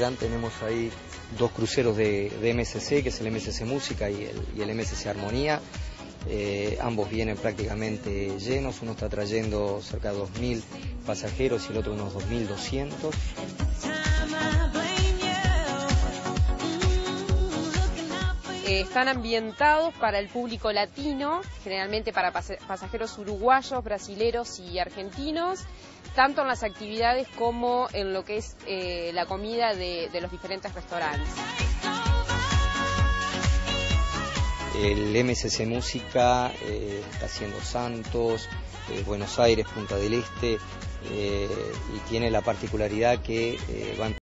verán tenemos ahí dos cruceros de MSC, que es el MSC Música y el MSC Armonía. Ambos vienen prácticamente llenos, uno está trayendo cerca de 2.000 pasajeros y el otro unos 2.200. Están ambientados para el público latino, generalmente para pasajeros uruguayos, brasileros y argentinos, tanto en las actividades como en lo que es la comida de los diferentes restaurantes. El MSC Música está haciendo Santos, Buenos Aires, Punta del Este, y tiene la particularidad que va a